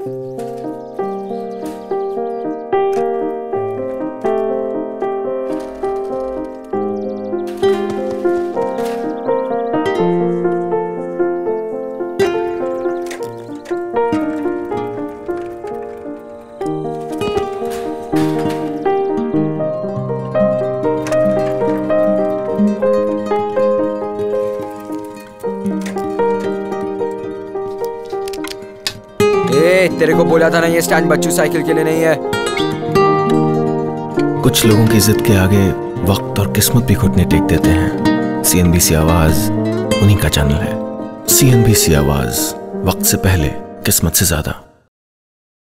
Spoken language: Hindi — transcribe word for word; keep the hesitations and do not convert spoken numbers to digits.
तेरे को बोला था ना ये स्टैंड बच्चू साइकिल के लिए नहीं है। कुछ लोगों की जिद के आगे वक्त और किस्मत भी घुटने टेक देते हैं। सीएनबीसी आवाज उन्हीं का चैनल है। सीएनबीसी आवाज, वक्त से पहले, किस्मत से ज्यादा।